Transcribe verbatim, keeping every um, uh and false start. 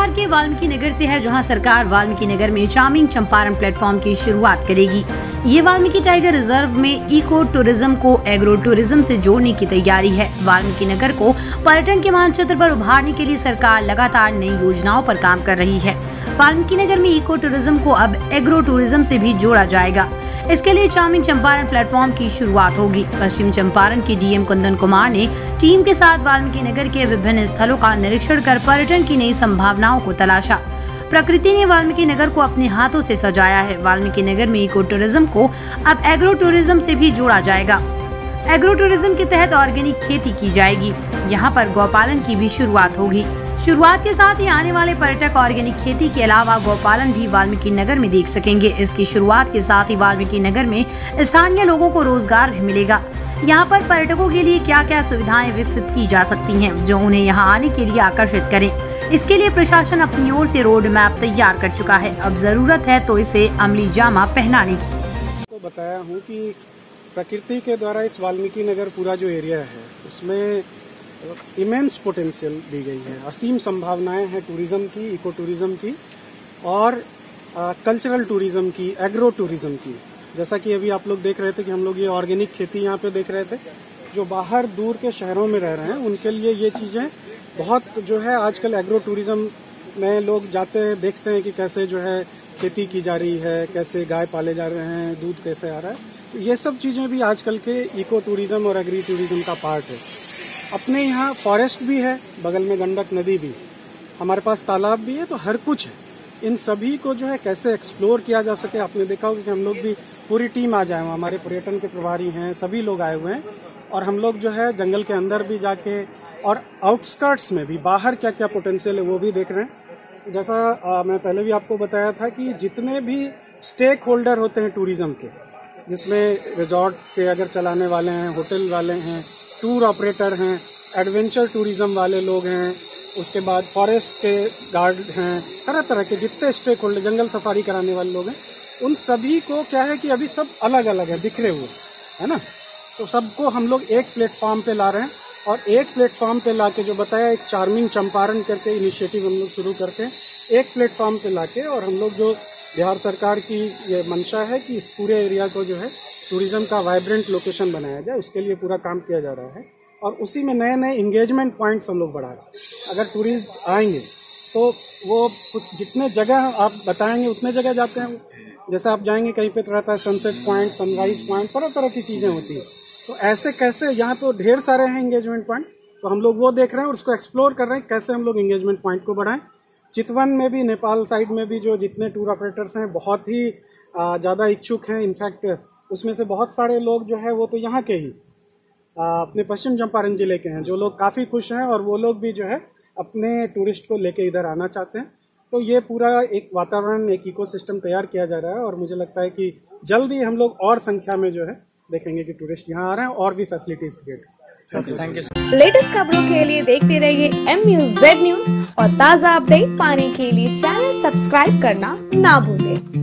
बिहार के वाल्मीकि नगर से है, जहां सरकार वाल्मीकि नगर में चार्मिंग चंपारण प्लेटफॉर्म की शुरुआत करेगी। ये वाल्मीकि टाइगर रिजर्व में इको टूरिज्म को एग्रो टूरिज्म से जोड़ने की तैयारी है। वाल्मीकि नगर को पर्यटन के मानचित्र पर उभारने के लिए सरकार लगातार नई योजनाओं पर काम कर रही है। वाल्मीकि नगर में इको टूरिज्म को अब एग्रो टूरिज्म से भी जोड़ा जाएगा। इसके लिए चार्मिंग चंपारण प्लेटफॉर्म की शुरुआत होगी। पश्चिम चंपारण के डीएम कुंदन कुमार ने टीम के साथ वाल्मीकि नगर के विभिन्न स्थलों का निरीक्षण कर पर्यटन की नई संभावनाओं को तलाशा। प्रकृति ने वाल्मीकि नगर को अपने हाथों से सजाया है। वाल्मीकि नगर में इको टूरिज्म को अब एग्रो टूरिज्म से भी जोड़ा जाएगा। एग्रो टूरिज्म के तहत ऑर्गेनिक खेती की जाएगी। यहाँ पर गौपालन की भी शुरुआत होगी। शुरुआत के साथ ही आने वाले पर्यटक ऑर्गेनिक खेती के अलावा गौपालन भी वाल्मीकि नगर में देख सकेंगे। इसकी शुरुआत के साथ ही वाल्मीकि नगर में स्थानीय लोगों को रोजगार भी मिलेगा। यहाँ पर पर्यटकों के लिए क्या क्या सुविधाएं विकसित की जा सकती हैं, जो उन्हें यहाँ आने के लिए आकर्षित करें। इसके लिए प्रशासन अपनी ओर से रोड मैप तैयार कर चुका है। अब जरूरत है तो इसे अमली जामा पहनाने की। तो बताया हूँ कि प्रकृति के द्वारा इस वाल्मीकि नगर पूरा जो एरिया है उसमें इमेंस पोटेंशियल दी गई है। असीम संभावनाएं हैं टूरिज्म की, इको टूरिज्म की और कल्चरल टूरिज्म की, एग्रो टूरिज्म की। जैसा कि अभी आप लोग देख रहे थे कि हम लोग ये ऑर्गेनिक खेती यहाँ पे देख रहे थे। जो बाहर दूर के शहरों में रह रहे हैं उनके लिए ये चीज़ें बहुत जो है आजकल एग्रो टूरिज्म में लोग जाते हैं, देखते हैं कि कैसे जो है खेती की जा रही है, कैसे गाय पाले जा रहे हैं, दूध कैसे आ रहा है। तो ये सब चीज़ें भी आजकल के इको टूरिज्म और एग्री टूरिज्म का पार्ट है। अपने यहाँ फॉरेस्ट भी है, बगल में गंडक नदी भी, हमारे पास तालाब भी है, तो हर कुछ है। इन सभी को जो है कैसे एक्सप्लोर किया जा सके। आपने देखा होगा कि हम लोग भी पूरी टीम आ जाए, हमारे पर्यटन के प्रभारी हैं, सभी लोग आए हुए हैं और हम लोग जो है जंगल के अंदर भी जाके और आउटस्कर्ट्स में भी बाहर क्या क्या पोटेंशियल है वो भी देख रहे हैं। जैसा आ, मैं पहले भी आपको बताया था कि जितने भी स्टेक होल्डर होते हैं टूरिज्म के, जिसमें रिजॉर्ट के अगर चलाने वाले हैं, होटल वाले हैं, टूर ऑपरेटर हैं, एडवेंचर टूरिज्म वाले लोग हैं, उसके बाद फॉरेस्ट के गार्ड हैं, तरह तरह के जितने स्टेक होल्डर, जंगल सफारी कराने वाले लोग हैं, उन सभी को क्या है कि अभी सब अलग अलग है, बिखरे हुए है ना। तो सबको हम लोग एक प्लेटफॉर्म पे ला रहे हैं और एक प्लेटफॉर्म पे लाके जो बताया एक चार्मिंग चंपारण करके इनिशिएटिव हम लोग शुरू करके एक प्लेटफॉर्म पे लाके, और हम लोग जो बिहार सरकार की ये मंशा है कि इस पूरे एरिया को जो है टूरिज्म का वाइब्रेंट लोकेशन बनाया जाए, उसके लिए पूरा काम किया जा रहा है। और उसी में नए नए इंगेजमेंट पॉइंट्स हम लोग बढ़ा रहे हैं। अगर टूरिस्ट आएंगे तो वो जितने जगह आप बताएंगे उतने जगह जाते हैं। जैसे आप जाएंगे कहीं पे तो रहता है सनसेट पॉइंट, सनराइज पॉइंट, तरह तरह की चीजें होती है। तो ऐसे कैसे, यहाँ तो ढेर सारे हैं इंगेजमेंट पॉइंट, तो हम लोग वो देख रहे हैं और उसको एक्सप्लोर कर रहे हैं कैसे हम लोग इंगेजमेंट पॉइंट को बढ़ाएं। चितवन में भी, नेपाल साइड में भी जो जितने टूर ऑपरेटर्स हैं बहुत ही ज़्यादा इच्छुक हैं। इनफैक्ट उसमें से बहुत सारे लोग जो है वो तो यहाँ के ही अपने पश्चिम चंपारण जिले के हैं, जो लोग काफ़ी खुश हैं और वो लोग भी जो है अपने टूरिस्ट को लेके इधर आना चाहते हैं। तो ये पूरा एक वातावरण, एक इकोसिस्टम तैयार किया जा रहा है और मुझे लगता है कि जल्द ही हम लोग और संख्या में जो है देखेंगे कि टूरिस्ट यहाँ आ रहे हैं और भी facilities create. Thank you. Latest खबरों के लिए देखते रहिए एम न्यूज़ जेड न्यूज़ और ताज़ा अपडेट पाने के लिए चैनल सब्सक्राइब करना ना भूलें।